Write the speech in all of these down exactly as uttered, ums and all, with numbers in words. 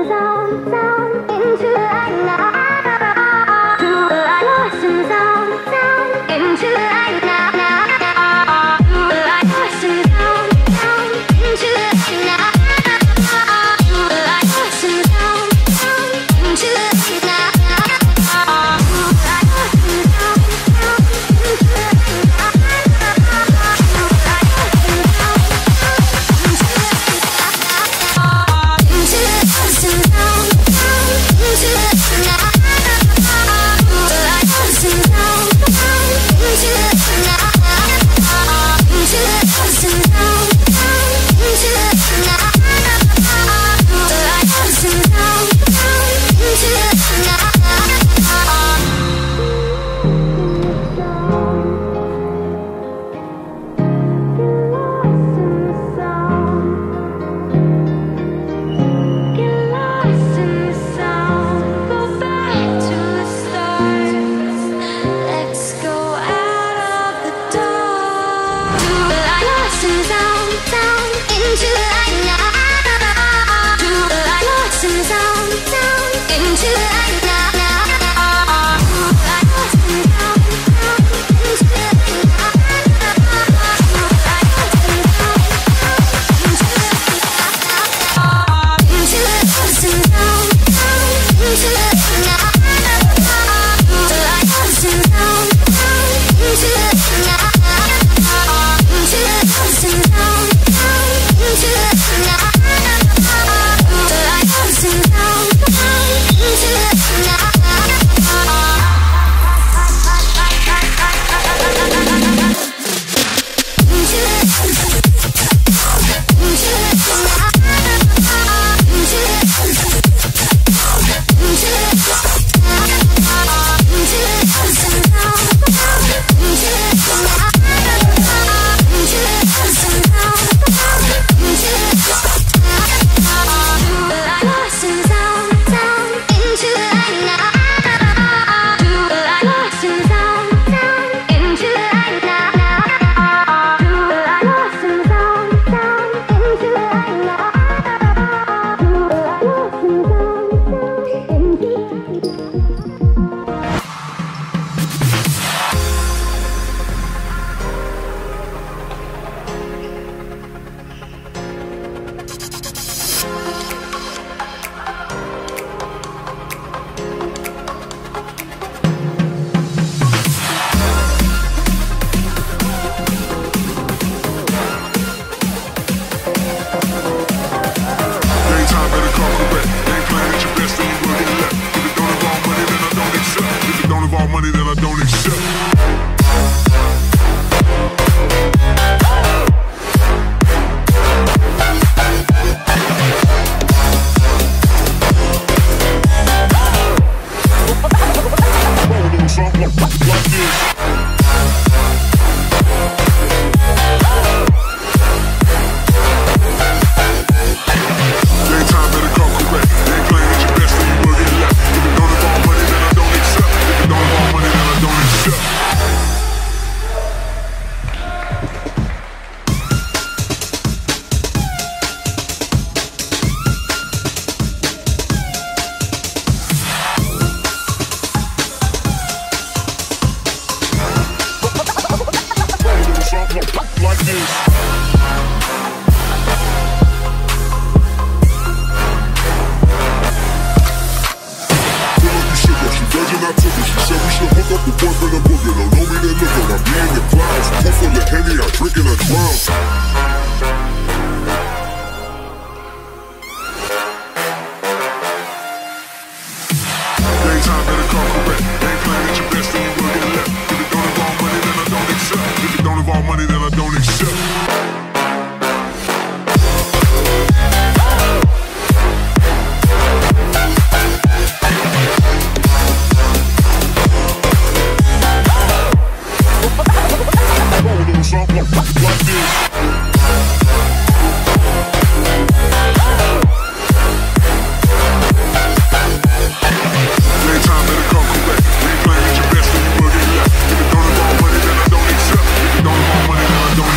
Don't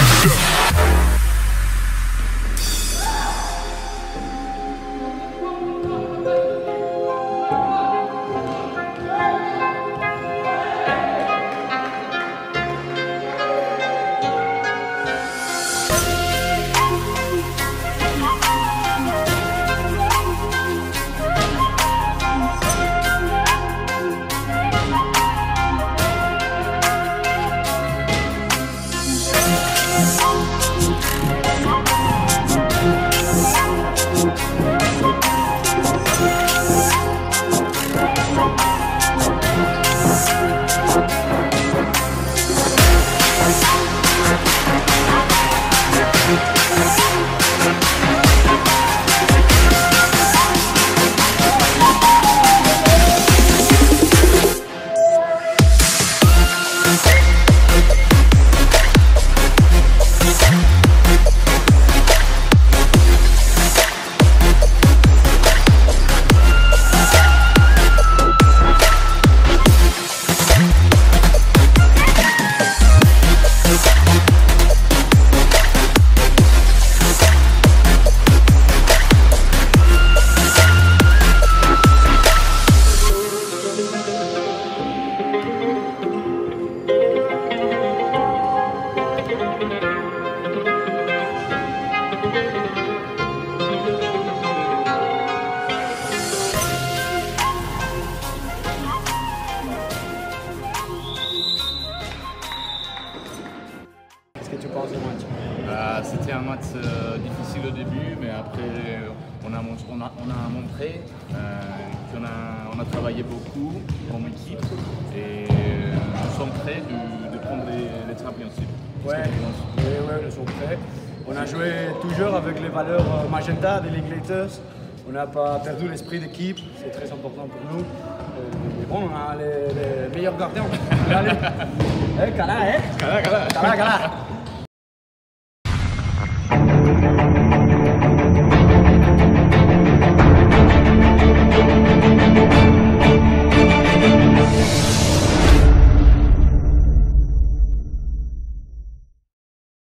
un match euh, difficile au début, mais après on a, on a, on a montré euh, qu'on a, on a travaillé beaucoup comme équipe et euh, nous sommes prêts de, de prendre les, les championships. Ouais, oui, ouais, nous sommes prêts. On a joué toujours avec les valeurs magenta des Linklaters. On n'a pas perdu l'esprit d'équipe, c'est très important pour nous. Euh, et bon, on a les, les meilleurs gardiens. Allez, eh, Kala, eh Kala, Kala. Kala, Kala.